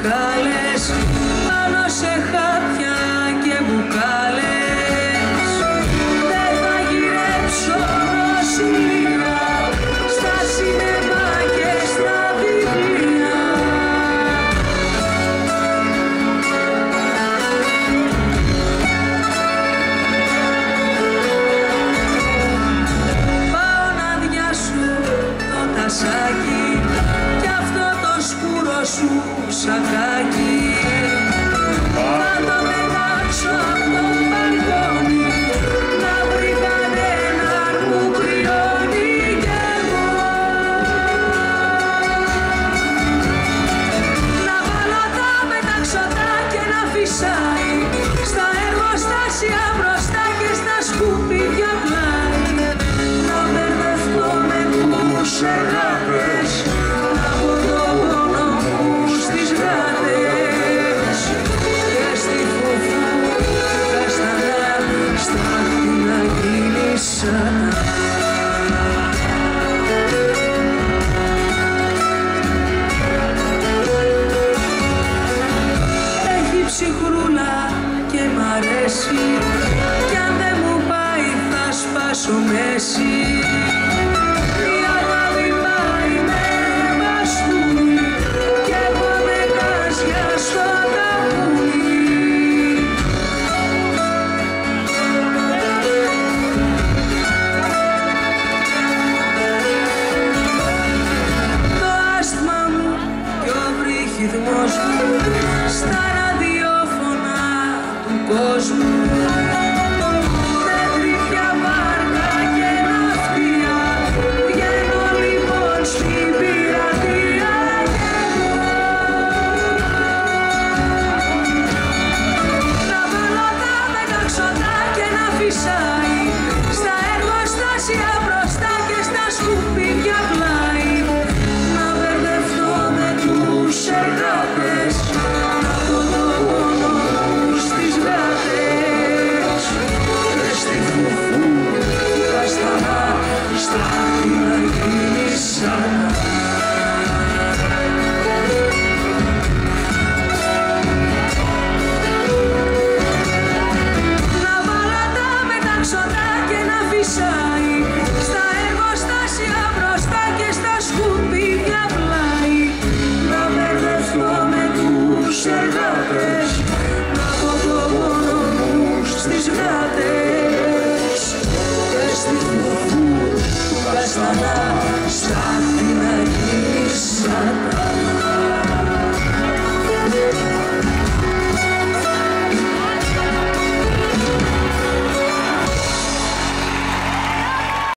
σκάλες πάνω σε χάπια και μπουκάλες. Δεν θα γυρέψω νοσηλεία στα σινεμά και στα βιβλία. Πάω να διάσω το τασάκι κι αυτό το σκούρο σου σακάκι. Θα το πετάξω από το μπαλκόνι να βρει κανέναν που κρυώνει κι εγώ. Να βάλω τα πεταξωτά και να φυσάει στα εργοστάσια μπροστά και στα σκουπίδια πλάι. Να μπερδευτώ με τους αγάπες από το πόνο μου στις γάτες και στη φουφού καστανά στα χτίνα κύλισσα. Έχει ψυχρούλα και μ' αρέσει κι αν δεν μου πάει θα σπάσω μέση.